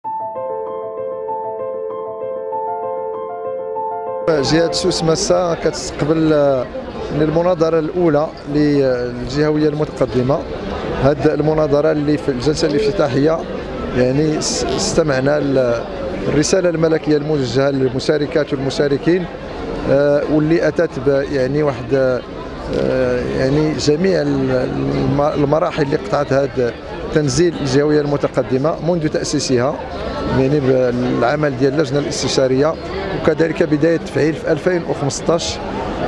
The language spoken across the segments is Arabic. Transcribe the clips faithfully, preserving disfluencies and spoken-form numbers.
جهة سوس مسا كتستقبل المناظرة الأولى للجهوية المتقدمة. هذه المناظرة اللي في الجلسة الافتتاحية يعني استمعنا الرسالة الملكية الموجهة للمشاركات والمشاركين، واللي أتت يعني واحد يعني جميع المراحل اللي قطعت هذا تنزيل الجهوية المتقدمة منذ تأسيسها، يعني بالعمل ديال اللجنة الاستشارية، وكذلك بداية التفعيل في ألفين وخمسطاش.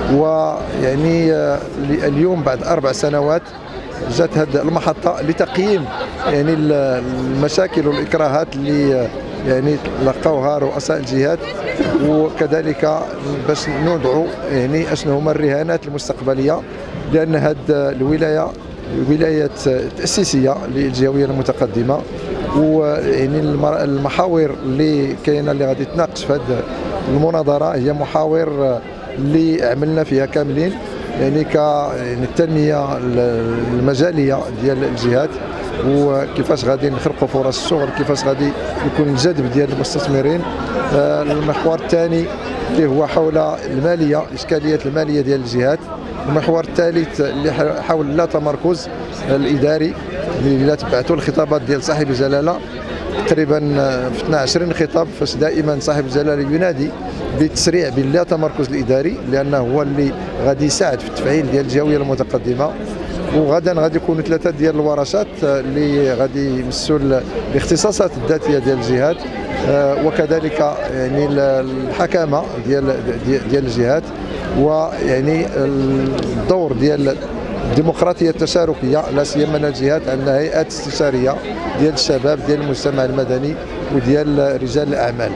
ويعني اليوم بعد أربع سنوات جات هذه المحطة لتقييم يعني المشاكل والإكراهات اللي يعني لقوها رؤساء الجهات، وكذلك باش نوضعوا يعني اشنو هما الرهانات المستقبلية، لأن هذه الولاية ولاية تأسيسية للجهوية المتقدمة. ويعني المحاور اللي كاينه اللي غادي تناقش في هذه المناظرة هي محاور اللي عملنا فيها كاملين، يعني ك يعني التنمية المجالية ديال الجهات، وكيفاش غادي نخلقوا فرص الشغل، كيفاش غادي يكون الجذب ديال المستثمرين. المحور الثاني اللي هو حول المالية، إشكالية المالية ديال الجهات. المحور الثالث اللي حول لا تمركز الإداري، اللي تبعتوا الخطابات ديال صاحب الجلالة تقريبا في اثنين وعشرين خطاب، فاش دائما صاحب الجلالة ينادي بالتسريع باللا تمركز الإداري، لأنه هو اللي غادي يساعد في التفعيل ديال الجهوية المتقدمة. وغدا غادي يكونوا ثلاثه ديال الورشات اللي غادي يمسوا الاختصاصات الذاتيه ديال الجهات، وكذلك يعني الحكامه ديال ديال الجهات، ويعني الدور ديال الديمقراطيه التشاركيه، لا سيما ان الجهات عندنا هيئات استشاريه ديال الشباب ديال المجتمع المدني وديال رجال الاعمال.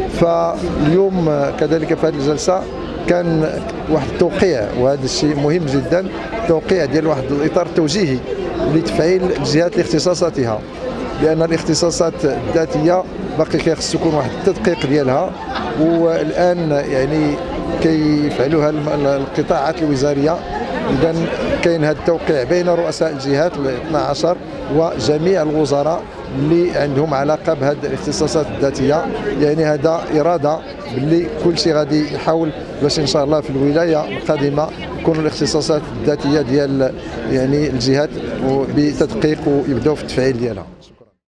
فاليوم كذلك في هذه الجلسه كان واحد التوقيع، وهذا الشيء مهم جدا، توقيع ديال واحد الاطار التوجيهي لتفعيل الجهات لاختصاصاتها، لان الاختصاصات الذاتيه باقي كيخص يكون واحد التدقيق ديالها، والان يعني كيفعلوها القطاعات الوزاريه. اذا كاين هذا التوقيع بين رؤساء الجهات ال اثني عشر وجميع الوزراء اللي عندهم علاقه بهذه الاختصاصات الذاتيه، يعني هذا اراده باللي كل شيء غادي يحاول باش ان شاء الله في الولايه القادمه يكونوا الاختصاصات الذاتيه ديال يعني الجهات بتدقيق ويبداو في التفعيل ديالها.